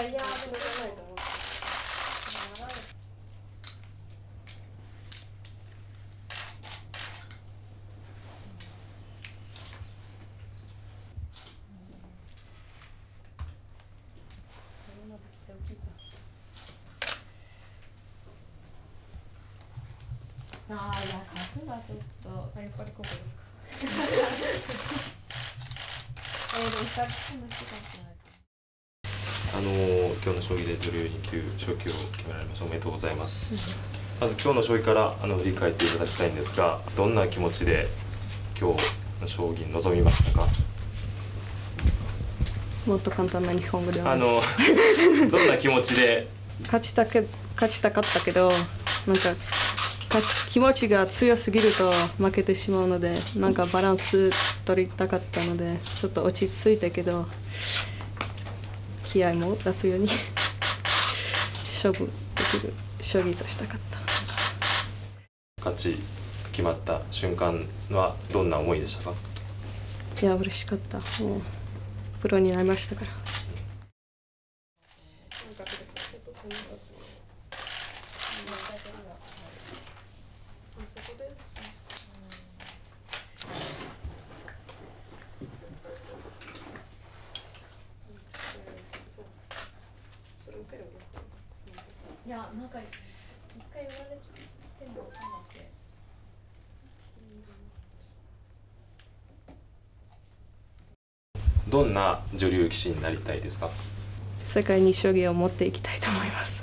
いや、でもじゃないと思って。ああ、いや、角がちょっと、やっぱりここですか。でもさっきの人たち今日の将棋で女流2級昇級を決められました。おめでとうございます。まず今日の将棋から振り返っていただきたいんですが、どんな気持ちで今日の将棋に臨みましたか？ もっと簡単な日本語ではどんな気持ちで勝ちたかったけど、なんか気持ちが強すぎると負けてしまうので、なんかバランス取りたかったので、ちょっと落ち着いたけど気合も出すように勝負できる将棋をしたかった。 勝ち決まった瞬間はどんな思いでしたか？ いや、嬉しかった。もうプロになりましたから。 いや、なんか一回言われても分かんなくて。 どんな女流棋士になりたいですか？ 世界に将棋を持っていきたいと思います。